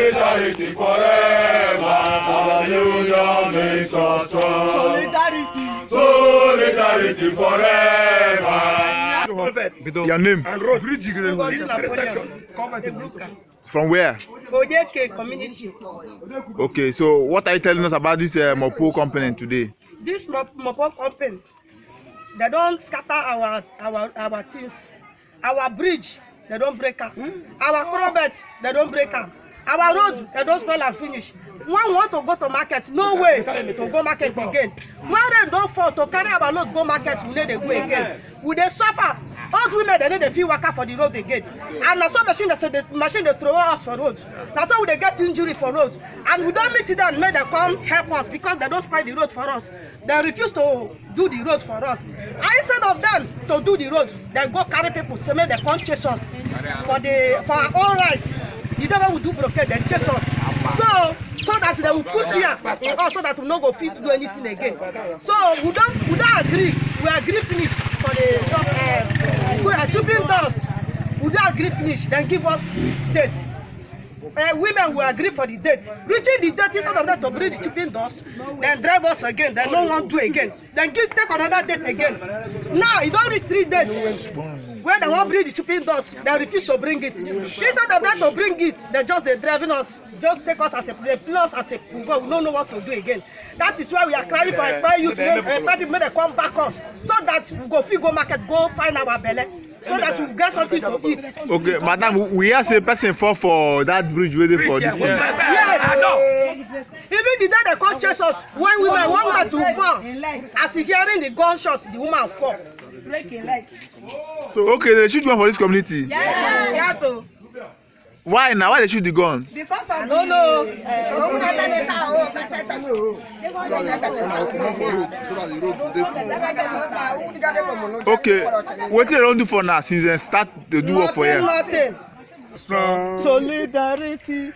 Solidarity forever. Our union makes us strong. Solidarity forever. Your name? From where? Ojeke community. Okay, so what are you telling us about this Mopo company today? This Mopo company, they don't scatter our things. Our bridge, they don't break up. Our crossbeds, they don't break up. Our road, they don't spoil and finish. When we want to go to market, no way to go market again. When they don't fall to carry our load go market, we need to go again. We dey suffer. Old women, they need to feel worker for the road again. And now some machine, they say the machine they throw us for road. Now so they get injury for road. And we don't meet them, make them come help us because they don't spoil the road for us. They refuse to do the road for us. And instead of them to do the road, they go carry people to make them come chase us for our own rights. The devil will do blockade, they chase us. So that they will put fear in us so that we no go fit do anything again. So we don't agree. We agree finish for the chopping dust. We don't agree finish, then give us date. Women will agree for the date. Reaching the date instead of them to bring the chopping dust, then drive us again, then no one do again. Then take another date again. Now you don't reach 3 dates. When they want to bring the chopping dust, they refuse to bring it. Instead of that to bring it, they driving us, just take us as a plus as a proof. We don't know what to do again. That is why we are crying for a youth, people may come back us, so that we go market, go find our belly, so that we get something to eat. Okay, madam, we have a person for that bridge waiting for this year. Yes. Even the day they come chase us, when women want to fall, as he hearing the gunshot, the woman fall. So okay, they shoot one for this community. Yes. Why now? Why they shoot the gun? Because of no. Okay, what they don't do for now since they start to do work for you? Nothing. Solidarity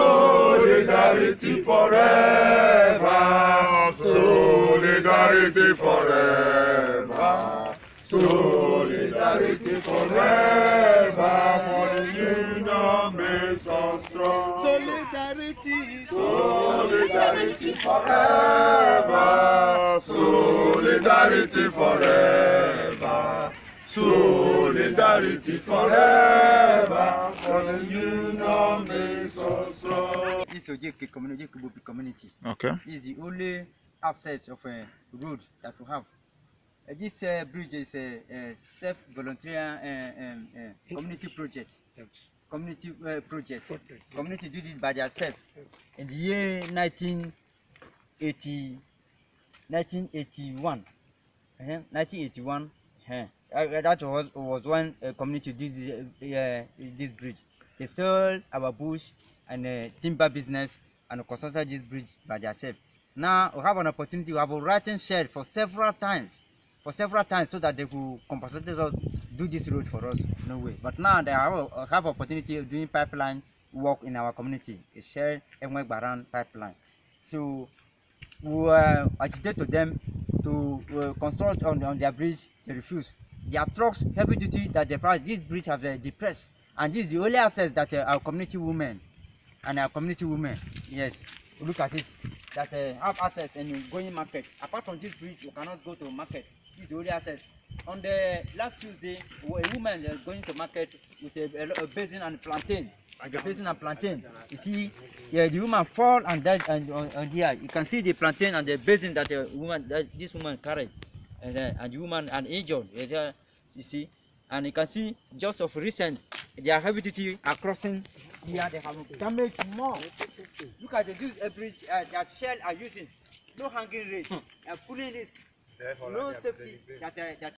forever. Solidarity forever. Solidarity forever. For the union makes us strong. Solidarity forever. Solidarity forever. Solidarity forever. For the union makes us strong. This is Ojeke community. Okay. This is the only access of a road that we have. This bridge is a self-volunteer community project. Community Community did it by themselves in the year 1981. 1981. That was when a community did this bridge. They sold our bush and timber business and constructed this bridge by themselves. Now we have an opportunity. We have a writing shed for several times, so that they could compensate us, do this road for us. No way. But now they have opportunity of doing pipeline work in our community, a shared Baran pipeline. So we agitate to them to construct on their bridge. They refuse. Their trucks, heavy duty, that they price this bridge have depressed, and this is the only access that our community women, yes, look at it, that have access and going market. Apart from this bridge, you cannot go to market. This is the only access. On the last Tuesday, a woman going to market with a basin and plantain. You see, the woman fall and died on here. You can see the plantain and the basin that this woman carried, and the woman and injured. You see, and you can see just of recent, their heavy duty are crossing here. They have damaged more. Look at this bridge that Shell are using. No hanging rate, pulling risk, no safety that